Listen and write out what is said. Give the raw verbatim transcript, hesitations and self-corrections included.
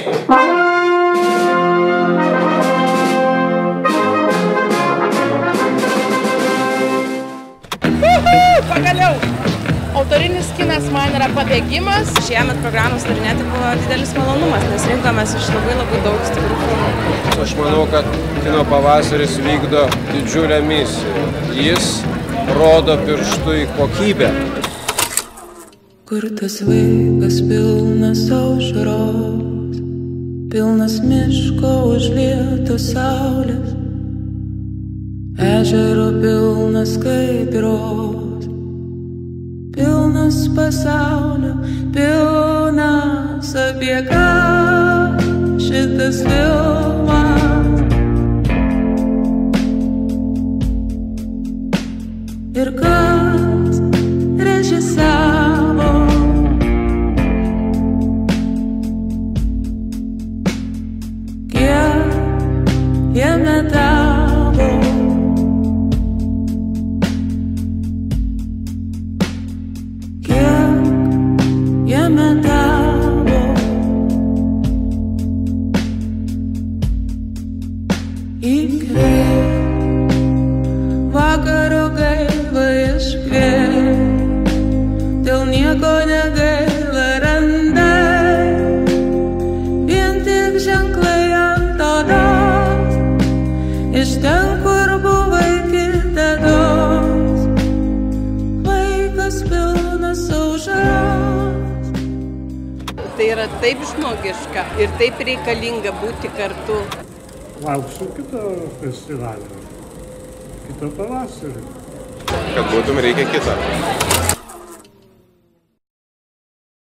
Pagaliau! Autorinis kinas man yra pabėgimas. Šiemet programos turinėti buvo didelis malonumas, nes rinkomės iš labai labai daug stiprių filmų. Aš manau, kad kino pavasaris vykdo didžiulę misiją. Jis rodo pirštu į kokybę. Kur tas vaikas pilnas aušros, pilnas miško užlietos saulės, ežero pilnas kaitros, pilnas pasaulio, pilnas apie ką šitas filmas. Ir kas režisavo, kiek jame tavo. Vakaro gaila iškvėp, dėl nieko negaila randai, vien tik ženklai ant odos, iš ten, kur buvai kitados, vaikas pilnas aušros. Tai yra taip žmogiška ir taip reikalinga būti kartu. Lauksiu kito festivalio, kito pavasario. Kad būtum reikia kitą.